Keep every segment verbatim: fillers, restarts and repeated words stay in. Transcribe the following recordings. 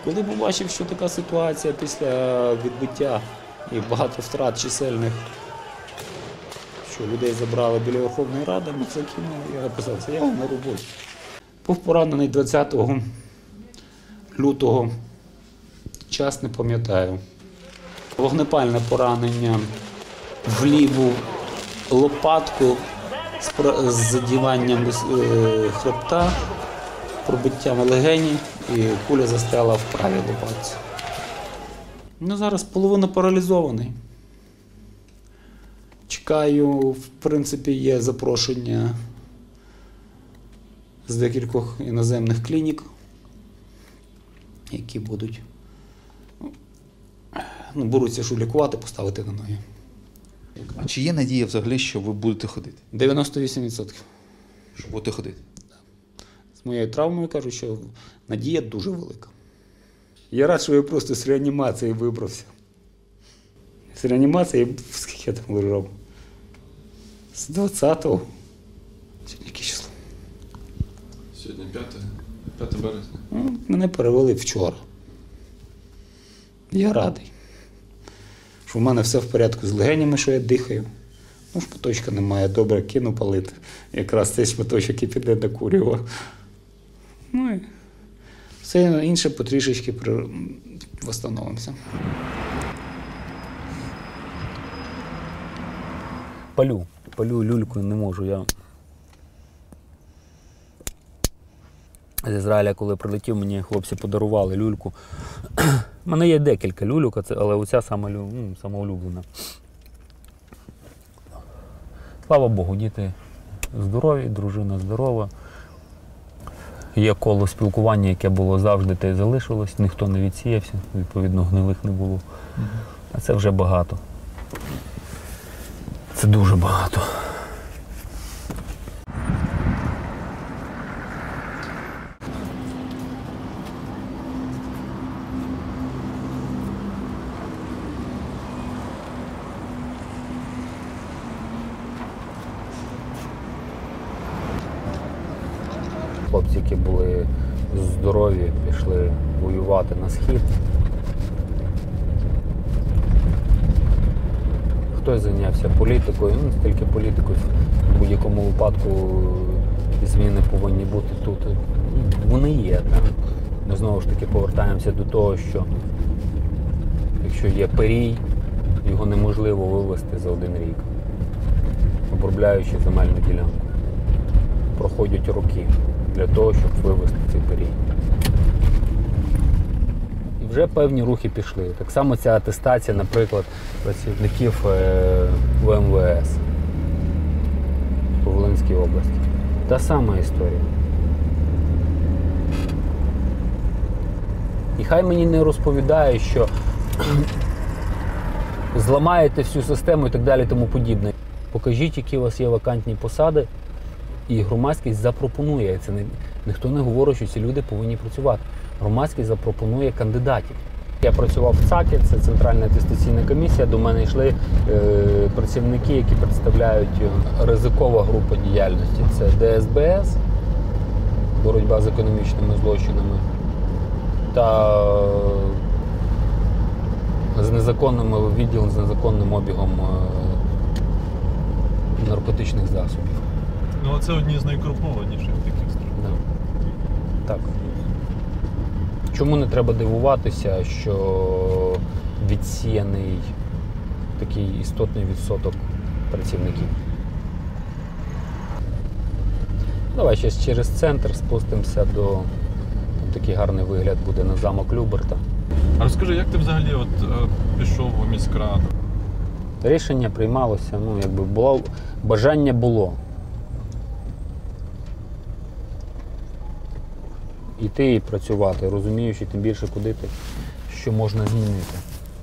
Коли побачив, що така ситуація після відбиття і багато втрат чисельних, що людей забрали біля Верховної Ради, ми закинули, я написав заяву на роботі. Був поранений двадцятого лютого, час не пам'ятаю. Вогнепальне поранення в ліву лопатку з задіванням хребта, пробиттям легені, і куля застряла в правій лопатці. Ну, зараз половина паралізований. Чекаю, в принципі, є запрошення з декількох іноземних клінік, які будуть, ну, беруться, щоб лікувати, поставити на ноги. А чи є надія взагалі, що ви будете ходити? дев'яносто вісім відсотків. Що будете ходити? З моєю травмою кажу, що надія дуже велика. Я рад, що я просто з реанімації вибрався. З реанімації, скільки я там лежав? З двадцятого. Сьогодні яке число? Сьогодні п'яте березня. Ну, мене перевели вчора. Я радий, що в мене все в порядку з легенями, що я дихаю. Ну, шматочка немає, добре, кину палити. Якраз цей шматочок і піде до курява. Ну і все інше потрішечки восстановимося. Палю. Палю люлькою не можу. Я з Ізраїля, коли прилетів, мені хлопці подарували люльку. У мене є декілька люльок, але оця сама, ну, сама улюблена. Слава Богу, діти здорові, дружина здорова. Є коло спілкування, яке було завжди, те й залишилось. Ніхто не відсіявся, відповідно, гнилих не було. А це вже багато. Це дуже багато. Хлопці, які були здорові, пішли воювати на схід. Хтось зайнявся політикою, ну, не тільки політикою, в будь-якому випадку зміни повинні бути тут. Вони є. Так? Ми знову ж таки повертаємося до того, що якщо є пирій, його неможливо вивезти за один рік, обробляючи земельну ділянку. Проходять роки для того, щоб вивезти цей пирій. І вже певні рухи пішли. Так само ця атестація, наприклад, працівників В М В С по Волинській області. Та сама історія. І хай мені не розповідає, що зламаєте всю систему і так далі, тому подібне. Покажіть, які у вас є вакантні посади, і громадськість запропонує. Це не, ніхто не говорить, що ці люди повинні працювати. Громадськість запропонує кандидатів. Я працював в ЦАКі, це Центральна атестаційна комісія, до мене йшли е, працівники, які представляють ризикова група діяльності. Це Д С Б С, боротьба з економічними злочинами, та з незаконним відділом, з незаконним обігом е, наркотичних засобів. Ну, це одні з найкорумпованіших таких структур. Да. Так. Чому не треба дивуватися, що відсіяний такий істотний відсоток працівників? Давай ще через центр спустимося до... Там такий гарний вигляд буде на замок Люберта. А розкажи, як ти взагалі от, е, пішов у міськраду? Рішення приймалося, ну, якби було, бажання було. Іти і працювати, розуміючи тим більше, куди ти, що можна змінити.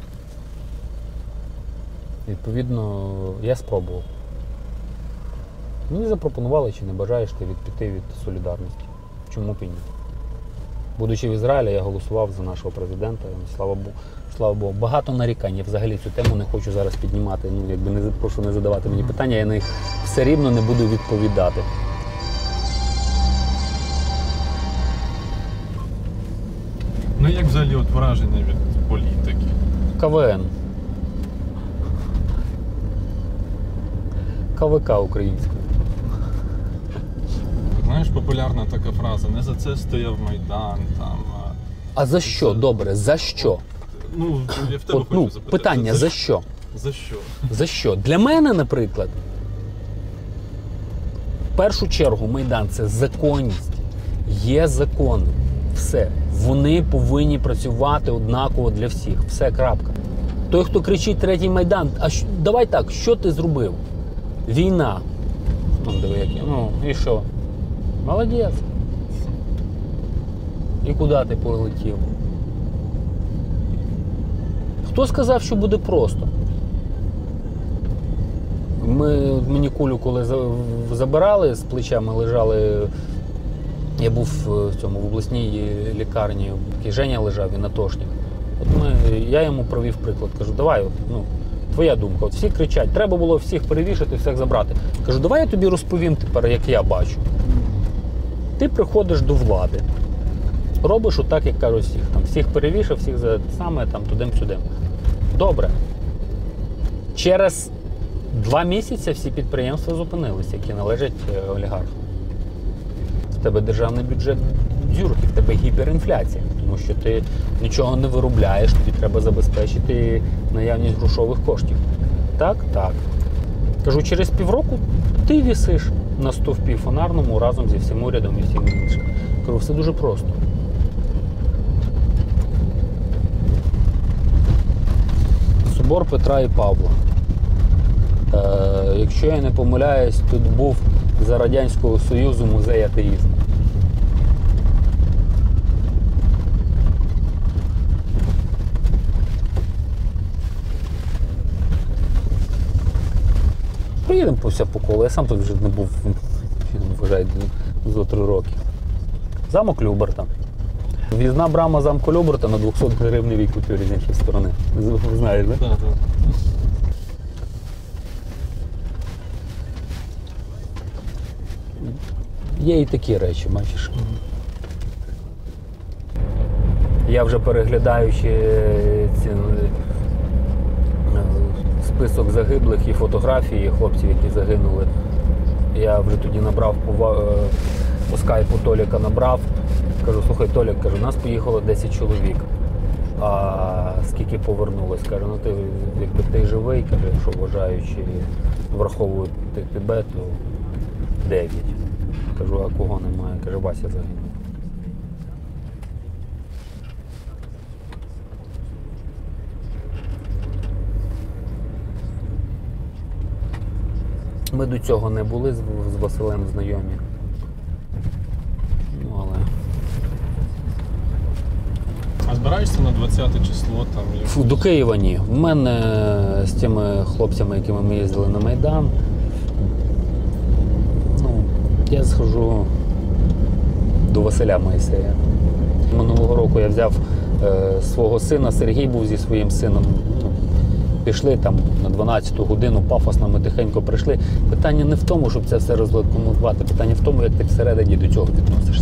Відповідно, я спробував. Мені запропонували, чи не бажаєш ти від піти від солідарності. Чому б і ні? Будучи в Ізраїлі, я голосував за нашого президента, слава Богу. Слава Богу. Багато нарікань. Я взагалі цю тему не хочу зараз піднімати. Ну, якби не, прошу не задавати мені питання, я на них все рівно не буду відповідати. Ну, як взагалі взагалі от враження від політики? КВН. КВК українською. Знаєш, популярна така фраза: не за це стояв Майдан, там. а- А за що? Добре, за що? Ну, я в тебе От, хочу ну, запитати. питання, за що? За що? За що? Для мене, наприклад, в першу чергу Майдан – це законність. Є закони. Все. Вони повинні працювати однаково для всіх. Все, крапка. Той, хто кричить третій Майдан, а що, давай так, що ти зробив? Війна. Ну, диви, як я. Ну, і що? Молодець. І куди ти полетів? Хто сказав, що буде просто? Ми, мені кулю, коли за- забирали з плеча, ми лежали. Я був в цьому в обласній лікарні, такий Женя лежав, він атошник. От ми, я йому провів приклад. Кажу, давай, от, ну, твоя думка. От всі кричать, треба було всіх перевішати, всіх забрати. Кажу, давай я тобі розповім тепер, як я бачу. Ти приходиш до влади, робиш отак, як кажуть всіх. Там, всіх перевішав, всіх за саме там тудим-сюдим. Добре. Через два місяці всі підприємства зупинилися, які належать е, олігархам. В тебе державний бюджет дзюрки, в тебе гіперінфляція, тому що ти нічого не виробляєш, тобі треба забезпечити наявність грошових коштів. Так? Так. Кажу, через півроку ти вісиш на стовпі фонарному разом зі всім урядом і всім іншим. Кажу, все дуже просто. Собор Петра і Павла. Е, якщо я не помиляюсь, тут був за Радянського Союзу музей атеїзму. Приїдемо по все по колу. Я сам тут вже не був, вважаю, за три роки. Замок Люберта. В'їзна брама замку Люберта на двохсот гривневій купюрі з іншої сторони. Ви знаєш, так? Так, так. Є і такі речі, бачиш. Я вже переглядаючи ці, е, список загиблих і фотографії хлопців, які загинули, я вже тоді набрав по, е, по скайпу Толіка набрав. Кажу, слухай, Толік, кажу, нас поїхало десять чоловік. А скільки повернулось? Каже, ну ти, якби ти живий, каже, якщо вважаючи, враховують тебе, то дев'ять. Кажу, а кого немає? Каже, Вася загинув. Ми до цього не були з, з Василем знайомі. Ну, але... А збираєшся на двадцяте число там? як- Фу, до Києва ні. В мене з тими хлопцями, якими ми їздили на Майдан, ну, я схожу до Василя Моїсея. Минулого року я взяв е, свого сина, Сергій був зі своїм сином. Ну, пішли там на дванадцяту годину, пафосно ми тихенько прийшли. Питання не в тому, щоб це все розлокомувати, питання в тому, як ти всередині до цього відносишся.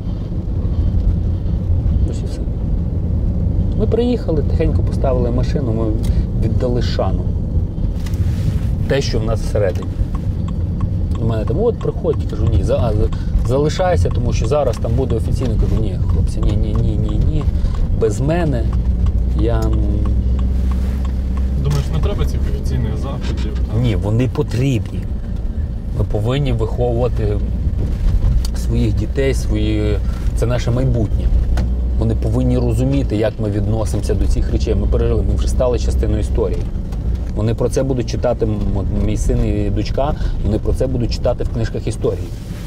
Ось і все. Ми приїхали, тихенько поставили машину, ми віддали шану. Те, що в нас всередині. У мене там, от приходь, кажу, ні, за, за, залишайся, тому що зараз там буде офіційно. Кажу, ні, хлопці, ні, ні, ні, ні, ні. Без мене я... Думаєш, не треба цих офіційних заходів? Там? Ні, вони потрібні. Ми повинні виховувати своїх дітей, свої... це наше майбутнє. Вони повинні розуміти, як ми відносимося до цих речей. Ми пережили, ми вже стали частиною історії. Вони про це будуть читати, мій син і дочка, вони про це будуть читати в книжках історії.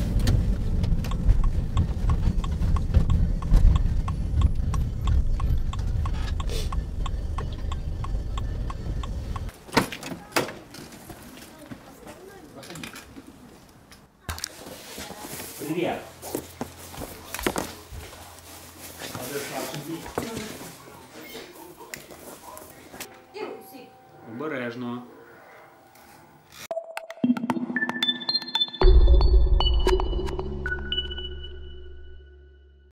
Привіт. Обережно.